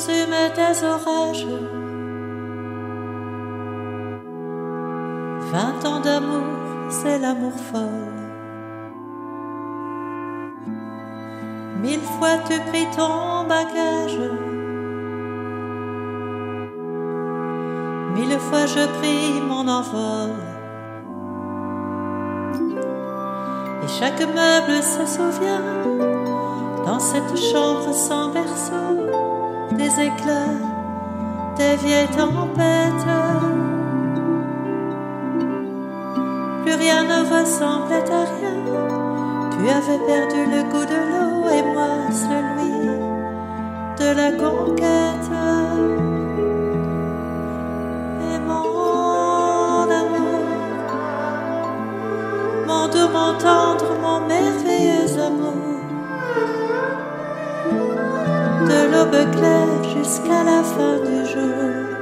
consume des orages. 20 ans d'amour, c'est l'amour folle. 1000 fois tu pris ton bagage. 1000 fois je pris mon envol. Et chaque meuble se souvient, dans cette chambre sans berceau, des éclats, des vieilles tempêtes. Plus rien ne ressemblait à rien. Tu avais perdu le goût de l'eau et moi celui de la conquête. Et mon amour, mon doux, mon tendre, mon merveilleux amour, de l'aube claire jusqu'à la fin du jour.